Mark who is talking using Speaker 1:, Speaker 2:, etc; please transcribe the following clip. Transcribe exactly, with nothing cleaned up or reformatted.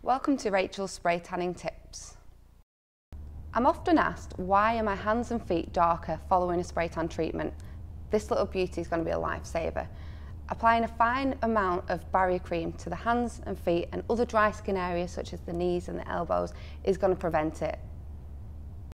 Speaker 1: Welcome to Rachel's Spray Tanning Tips. I'm often asked, why are my hands and feet darker following a spray tan treatment? This little beauty is going to be a lifesaver. Applying a fine amount of barrier cream to the hands and feet and other dry skin areas such as the knees and the elbows is going to prevent it.